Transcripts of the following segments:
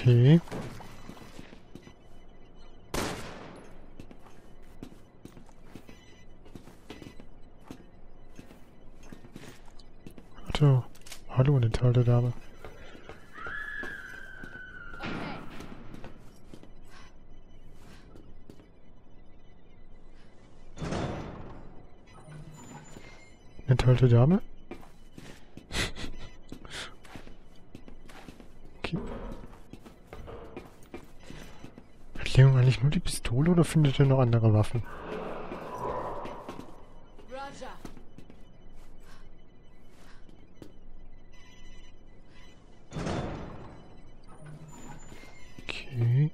Okay. Warte. Hallo, eine tolle Dame. Eine tolle Dame? Okay. Hat Leon eigentlich nur die Pistole oder findet er noch andere Waffen? Roger. Okay.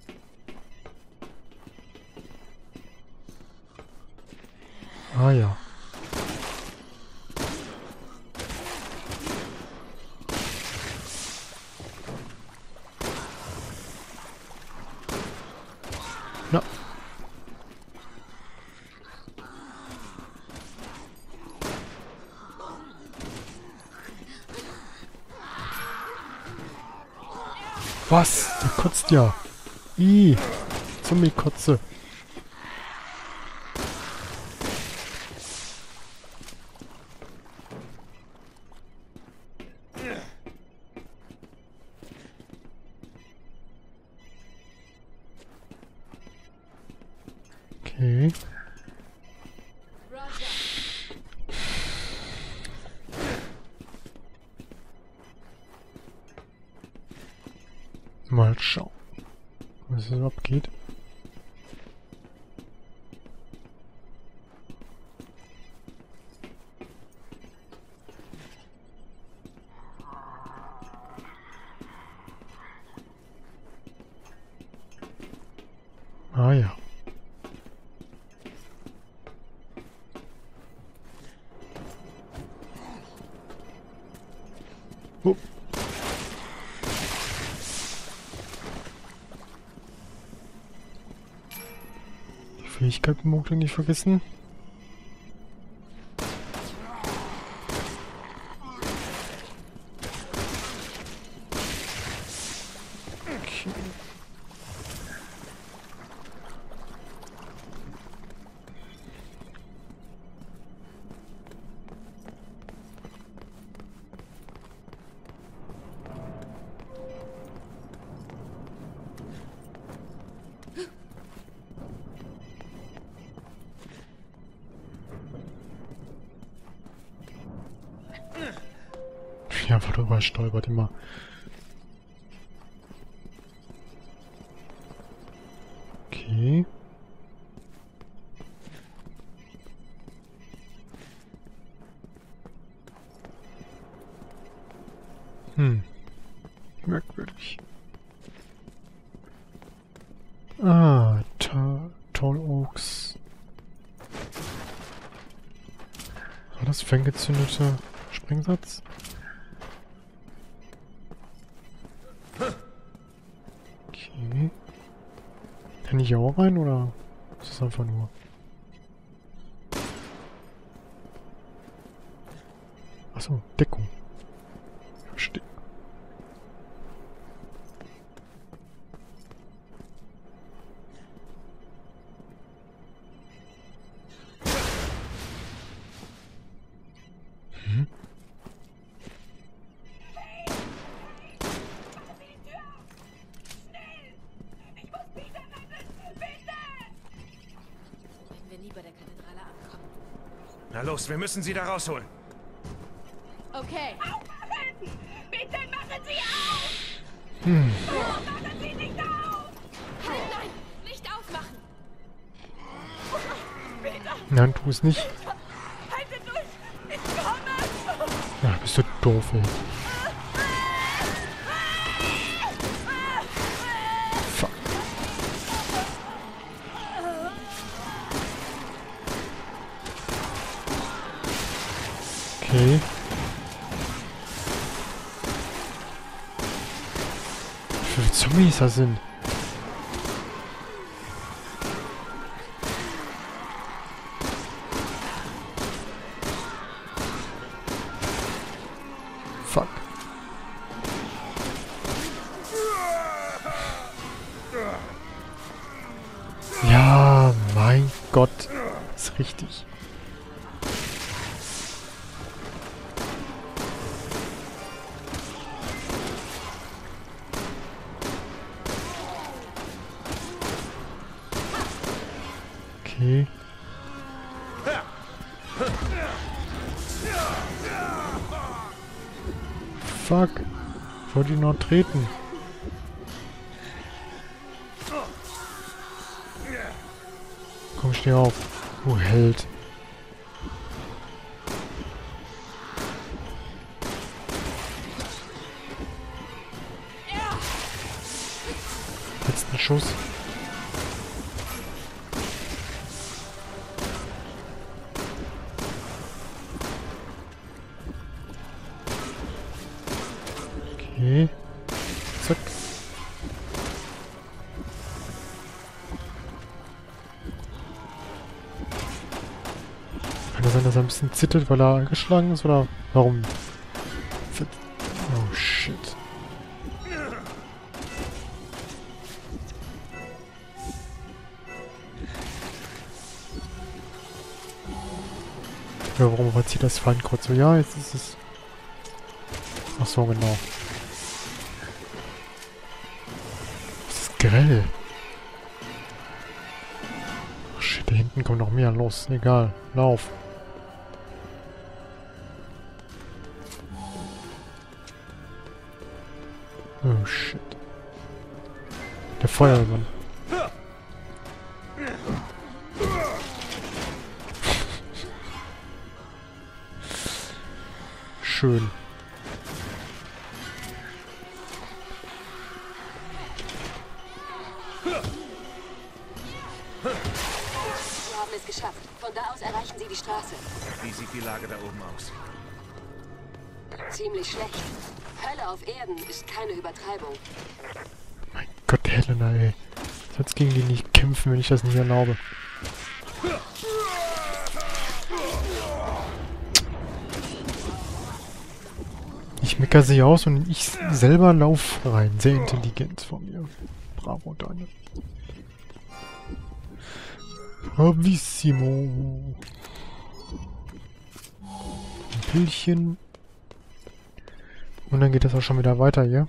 Ah ja. Na. Was? Der kotzt ja. Ih. Zombie-Kotze. Okay. Roger. Mal schauen, was so abgeht. Ah ja. Oh. Die Fähigkeiten mochte nicht vergessen. Okay. Ja, darüber stolpert immer. Okay. Merkwürdig. Ah, Tall Oaks. War das ferngezündeter Sprengsatz? Okay. Kann ich hier auch rein oder ist das einfach nur? Achso, Deckung. Verstehe. Mhm. Wenn wir nie bei der Kathedrale ankommen. Na los, wir müssen sie da rausholen. Okay. Aufmachen! Bitte machen Sie auf! Hm. Oh, machen Sie nicht auf! Halt, nein! Nicht aufmachen! Bitte! Nein, tu es nicht. Haltet durch! Ich komme! Ja, bist du doof, ey. Fuck. Okay. Wie viele Zombies da sind? Fuck. Ja, mein Gott. Ist richtig. Okay. Fuck. Ich wollte ihn noch treten. Komm, steh auf. Du Held. Letzten Schuss. Okay. Zack. Kann das sein, dass er ein bisschen zittert, weil er geschlagen ist, oder warum? Oh shit. Ja, warum verzieht das Feinkreuz so? Ja, jetzt ist es... Ach so, genau. Das ist grell. Oh shit, da hinten kommt noch mehr. Los, egal. Lauf. Oh shit. Der Feuerwehrmann. Schön. Sie haben es geschafft. Von da aus erreichen Sie die Straße. Wie sieht die Lage da oben aus? Ziemlich schlecht. Hölle auf Erden ist keine Übertreibung. Mein Gott, Helena, ey. Ich soll jetzt gegen die nicht kämpfen, wenn ich das nicht erlaube. Ich mecker sie aus und ich selber lauf rein. Sehr intelligent von mir. Bravo, Daniel. Bravissimo. Ein Pillchen. Und dann geht das auch schon wieder weiter hier.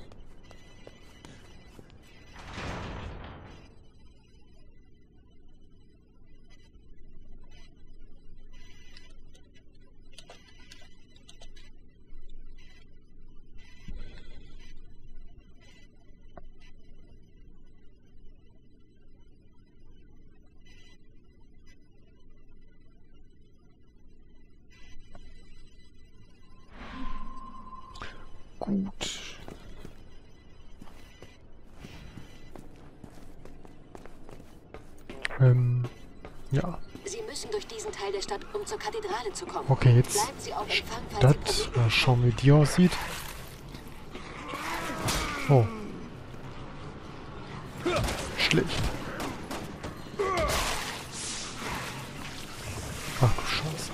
Gut. Ja. Sie müssen durch diesen Teil der Stadt, um zur Kathedrale zu kommen. Okay, jetzt Bleiben Sie auf Empfang, falls Sie Stadt. Probleme Schauen, wie die aussieht. Oh. Schlecht. Ach du Scheiße.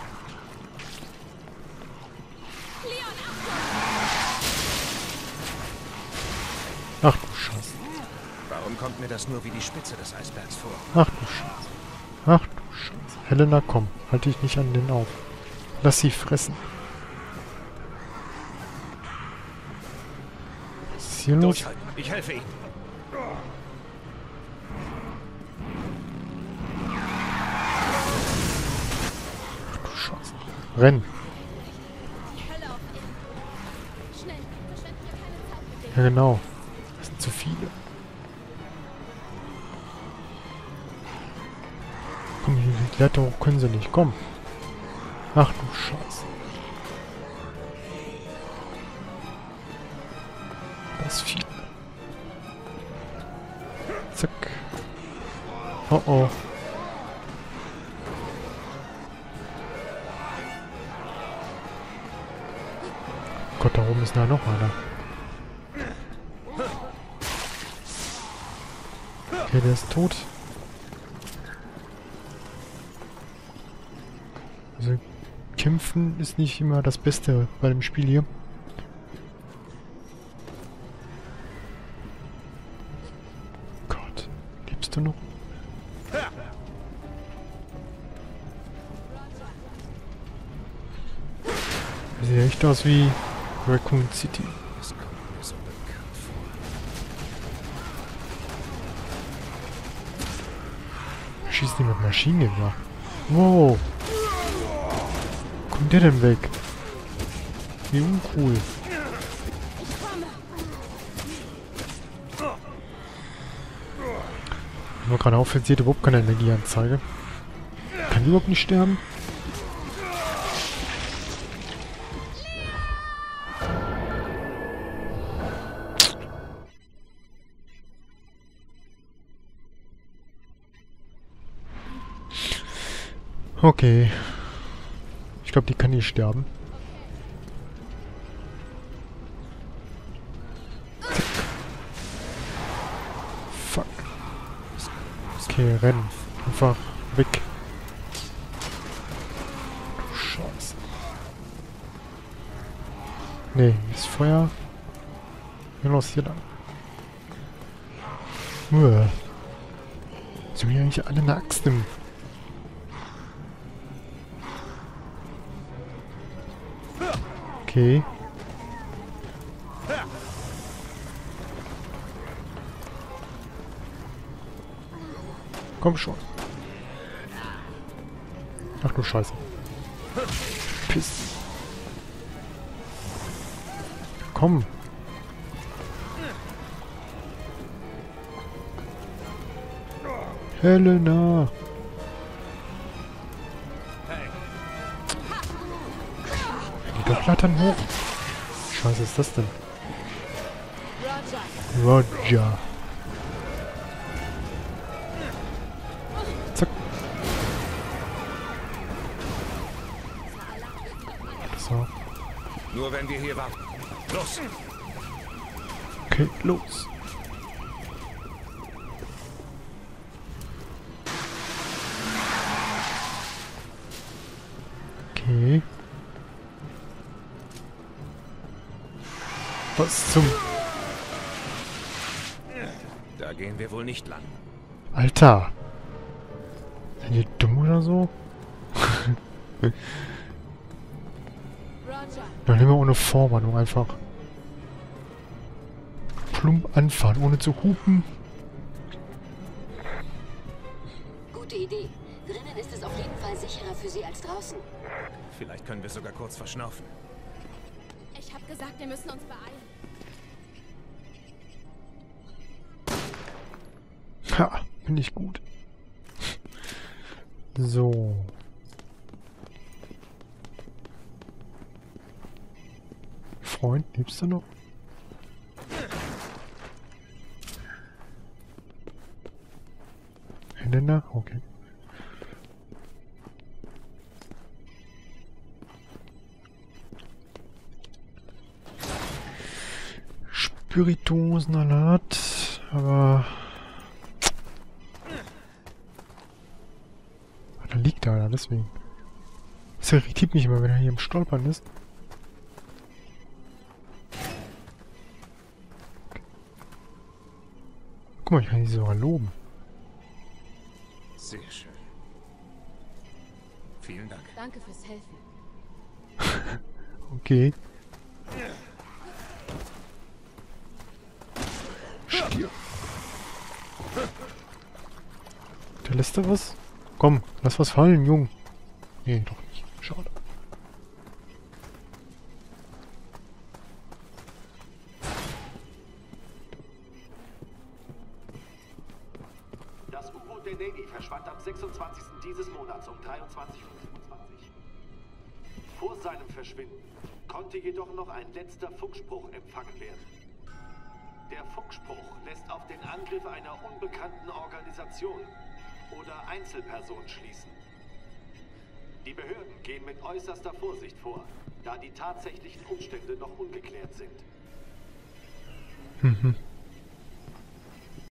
Ach du Scheiße. Warum kommt mir das nur wie die Spitze des Eisbergs vor? Ach du Scheiße. Ach du Scheiße. Helena, komm. Halt dich nicht an den auf. Lass sie fressen. Was ist hier los? Durchhalten. Ich helfe Ihnen. Ach du Scheiße. Renn. Hölle auf Erden. Schnell, verschwenden wir keine Zeit mit Ja dem. genau. Das sind zu viele. Komm, die Leiter hoch können sie nicht. Komm. Ach du Scheiße. Das ist viel. Zack. Oh oh. Gott, da oben ist da noch einer. Okay, der ist tot. Also, kämpfen ist nicht immer das Beste bei dem Spiel hier. Gott, lebst du noch? Sieht echt aus wie Raccoon City. Das kommt mir so bekannt vor. Schießt die mit Maschinengewehr. Wow. Kommt der denn weg? Wie uncool. Wenn man gerade auffällt, sieht überhaupt keine Energieanzeige. Kann die überhaupt nicht sterben? Okay. Ich glaube, die kann nicht sterben. Zack. Fuck. Okay, rennen. Einfach weg. Du Scheiße. Nee, ist Feuer. Ja, los, hier lang. Sind wir eigentlich alle eine Axt im... Okay. Komm schon. Ach du Scheiße. Piss. Komm. Helena. Die Doppelplatten hoch. Scheiße ist das denn? Roger. Zack. So. Nur wenn wir hier warten. Los! Okay, los. Okay. Was zum... Da gehen wir wohl nicht lang. Alter! Sind die dumm oder so? Dann nehmen wir ohne Vorwarnung einfach. Plump anfahren, ohne zu hupen. Gute Idee. Drinnen ist es auf jeden Fall sicherer für Sie als draußen. Vielleicht können wir sogar kurz verschnaufen. Ich hab gesagt, wir müssen uns beeilen. Ha, bin ich gut. So. Freund, lebst du noch? Helena? Okay. Spirituosensalat, aber... Da liegt er, deswegen. Das irritiert mich immer, wenn er hier im Stolpern ist. Guck mal, ich kann die sogar loben. Sehr schön. Vielen Dank. Danke fürs Helfen. Okay. Stier. Da lässt er was? Komm, lass was fallen, Jung. Nee, doch nicht. Schade. Das U-Boot der Navy verschwand am 26. dieses Monats um 23:25 Uhr. Vor seinem Verschwinden konnte jedoch noch ein letzter Funkspruch empfangen werden. Der Funkspruch lässt auf den Angriff einer unbekannten Organisation oder Einzelperson schließen. Die Behörden gehen mit äußerster Vorsicht vor, da die tatsächlichen Umstände noch ungeklärt sind.